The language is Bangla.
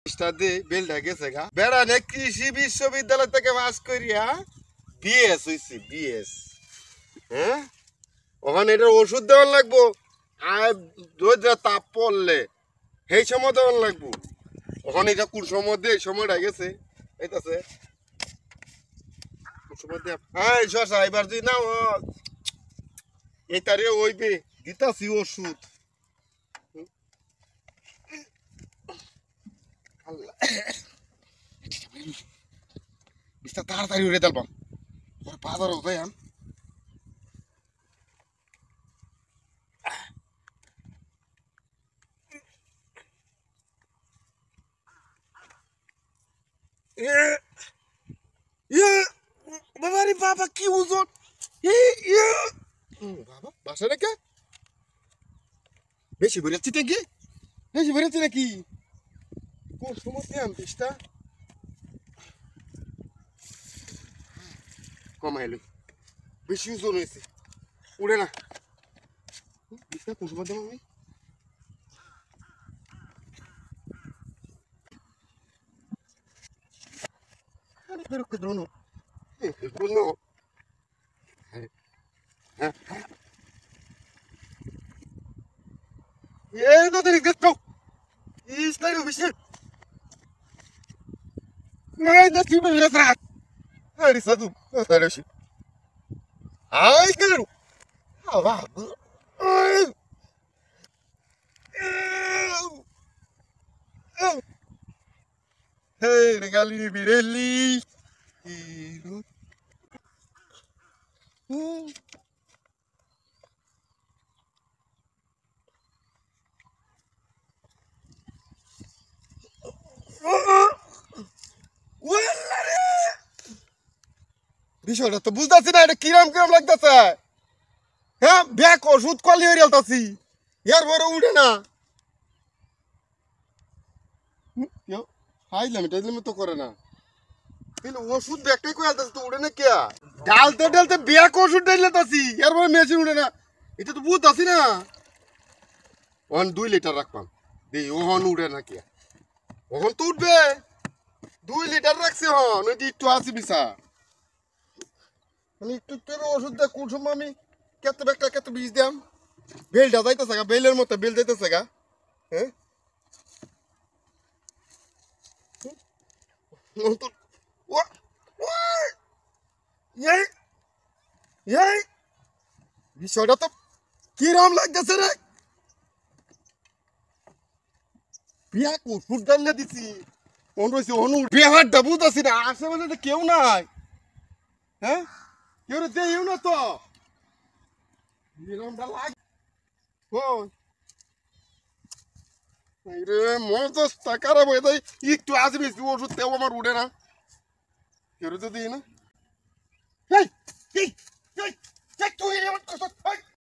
দে বেলটা গেছে গা বেড়া নে কৃষি বিশ্ববিদ্যালয় থেকে পাস করিয়া বিএস হইছে বিএস। হ্যাঁ ওখানে এটার ওষুধ দেওয়ার লাগবো আর রোদ্রে তাপ পড়লে সেই সময় দেওয়ার লাগবো। ওখানে এটা কোন সময় দিয়ে এই সময়টা গেছে এইটাছে কোন সময় দিয়ে হ্যাঁ শশা এবার যদি না এই তারে ওইবে দিতাছি ওষুধ। আল্লাহ বিস্তার তাড়াতাড়ি উড়ে দেলবাম ওর বাজার হতো আম বাবা রে বাবা কি ওজন বাবা বাসা রেখে বেশি বেরোচ্ছি নাকি বেশি বেরোচ্ছি নাকি কোন সমস্যা আম বিষটা কমাইলো বেশি ওজন হয়েছে উড়ে না বিষটা কোন সময় দেবো আমি pero que drono drono no te digas no está lo bicho no da que me atrás ari sadu tá shi ai quero ah va hey regali Pirelli বিষয়টা তো বুঝতেছি না এটা কিরম কিরম লাগতেছে। হ্যাঁ ব্যাক ওষুধ কলি হয়ে গেলতাছি এর পরে উঠে না খাইলাম এটা দিলাম তো করে না কিন্তু ওষুধ ব্যাগটাই কই আলতাছি তো উঠে না কে ডালতে ডালতে ব্যাক ওষুধ ডাইলাতাছি এর পরে মেশিন উঠে না এটা তো বুঝতাছি না। ওখান 2 লিটার রাখবাম দেই ওখান উঠে না কে ওখান তো উঠবে 2 লিটার রাখছি হন ওই একটু আসি বিসা মানে একটু করে ওষুধ দেয় কোন সময় আমি কেতে ব্যাগটা কেতে বীজ দিলাম বেলটা যাইতেছে গা বেলের মতো বেল যাইতেছে গা হ্যাঁ বিষয়টা তো কিরম লাগতেছে রে বিয়া ওষুধ ডালিয়ে দিছি রয়েছে অনু বিহারটা বুঝতেছি না আশেপাশে তো কেউ নাই। হ্যাঁ কেউ দেও না তো এরমটা লাগ রে মজা খারাপ হয়ে যায় একটু আসবি ওষুধ তেও আমার উঠে না কেউ তো দিই না তুই